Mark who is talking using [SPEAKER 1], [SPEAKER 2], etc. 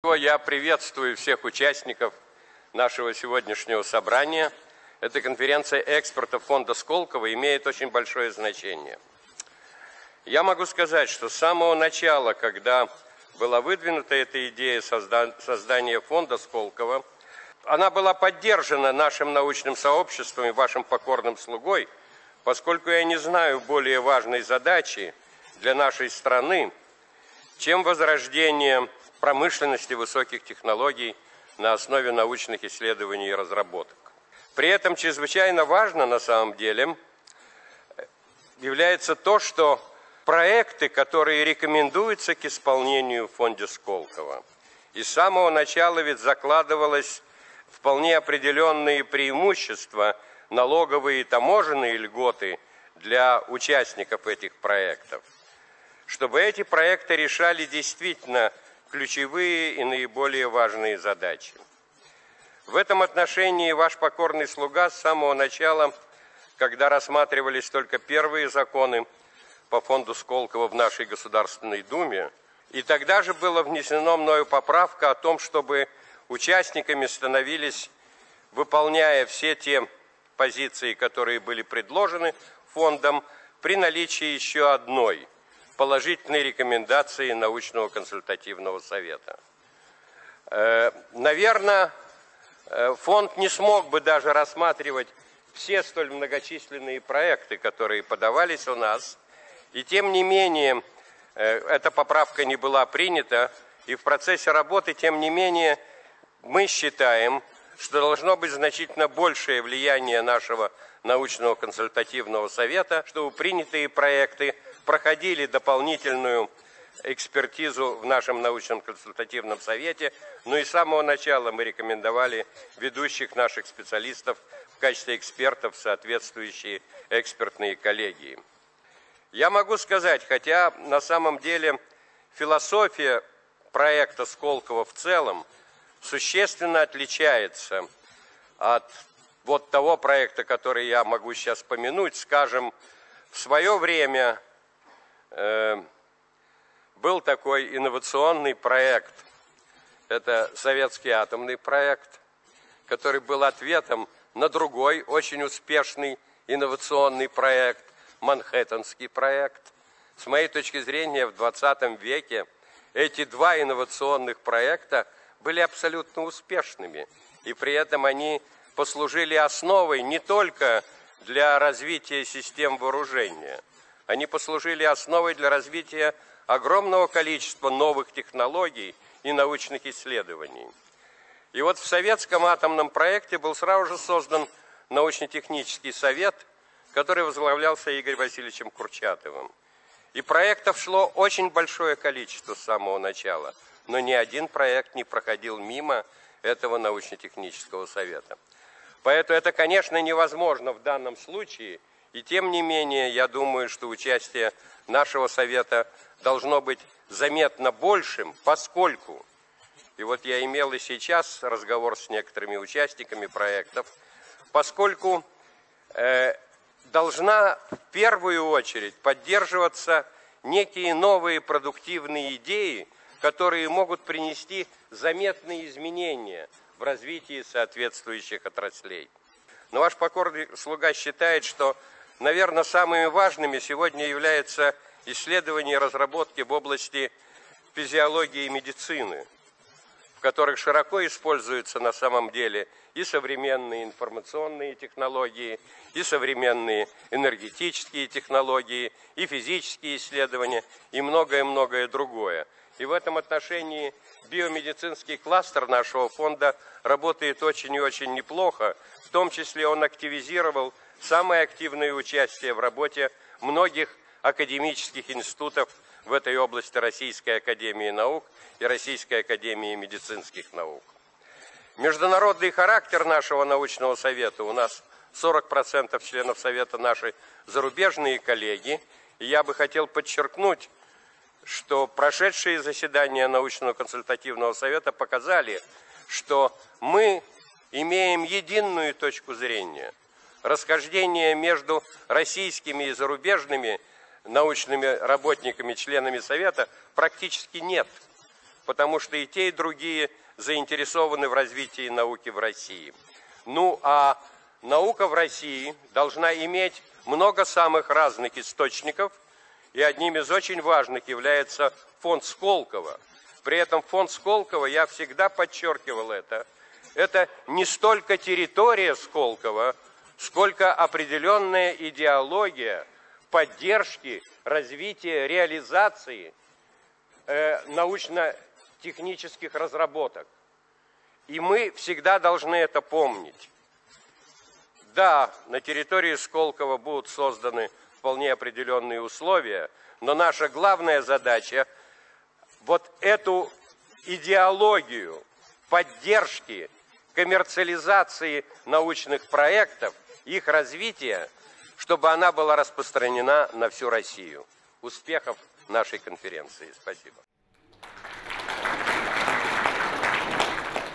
[SPEAKER 1] глубоко я приветствую всех участников нашего сегодняшнего собрания. Эта конференция экспертов фонда Сколково имеет очень большое значение. Я могу сказать, что с самого начала, когда была выдвинута эта идея создания фонда Сколково, она была поддержана нашим научным сообществом и вашим покорным слугой, поскольку я не знаю более важной задачи для нашей страны, чем возрождение промышленности высоких технологий на основе научных исследований и разработок. При этом чрезвычайно важно на самом деле является то, что проекты, которые рекомендуются к исполнению в фонде Сколково, и с самого начала ведь закладывалось вполне определенные преимущества, налоговые и таможенные льготы для участников этих проектов, чтобы эти проекты решали действительно ключевые и наиболее важные задачи. В этом отношении ваш покорный слуга с самого начала, когда рассматривались только первые законы по фонду Сколково в нашей Государственной Думе, и тогда же была внесена мною поправка о том, чтобы участниками становились, выполняя все те позиции, которые были предложены фондом, при наличии еще одной положительной рекомендации научного консультативного совета. Наверное, фонд не смог бы даже рассматривать все столь многочисленные проекты, которые подавались у нас, и тем не менее эта поправка не была принята, и в процессе работы, тем не менее, мы считаем, что должно быть значительно большее влияние нашего научного консультативного совета, чтобы принятые проекты проходили дополнительную экспертизу в нашем научном консультативном совете, но и с самого начала мы рекомендовали ведущих наших специалистов в качестве экспертов в соответствующие экспертные коллегии. Я могу сказать, хотя на самом деле философия проекта Сколково в целом существенно отличается от вот того проекта, который я могу сейчас помянуть. Скажем, в свое время был такой инновационный проект, это советский атомный проект, который был ответом на другой очень успешный инновационный проект, Манхэттенский проект. С моей точки зрения, в 20 веке эти два инновационных проекта были абсолютно успешными, и при этом они послужили основой не только для развития систем вооружения, они послужили основой для развития огромного количества новых технологий и научных исследований. И вот в советском атомном проекте был сразу же создан научно-технический совет, который возглавлялся Игорем Васильевичем Курчатовым. И проектов шло очень большое количество с самого начала, но ни один проект не проходил мимо этого научно-технического совета. Поэтому это, конечно, невозможно в данном случае, и тем не менее, я думаю, что участие нашего совета должно быть заметно большим, поскольку, и вот я имел и сейчас разговор с некоторыми участниками проектов, поскольку должна в первую очередь поддерживаться некие новые продуктивные идеи, которые могут принести заметные изменения в развитии соответствующих отраслей. Но ваш покорный слуга считает, что, наверное, самыми важными сегодня являются исследования и разработки в области физиологии и медицины, в которых широко используются на самом деле и современные информационные технологии, и современные энергетические технологии, и физические исследования, и многое-многое другое. И в этом отношении биомедицинский кластер нашего фонда работает очень и очень неплохо. В том числе он активизировал самое активное участие в работе многих академических институтов в этой области Российской академии наук и Российской академии медицинских наук. Международный характер нашего научного совета, у нас 40% членов совета наши зарубежные коллеги, и я бы хотел подчеркнуть, что прошедшие заседания научного консультативного совета показали, что мы имеем единую точку зрения. Расхождения между российскими и зарубежными научными работниками, членами совета практически нет. потому что и те, и другие заинтересованы в развитии науки в России. Ну, а наука в России должна иметь много самых разных источников, и одним из очень важных является фонд Сколково. При этом фонд Сколково, я всегда подчеркивал это не столько территория Сколково, сколько определенная идеология поддержки, развития, реализации научно-технических разработок. И мы всегда должны это помнить. Да, на территории Сколково будут созданы вполне определенные условия, но наша главная задача вот эту идеологию поддержки, коммерциализации научных проектов, их развития, чтобы она была распространена на всю Россию. Успехов нашей конференции. Спасибо.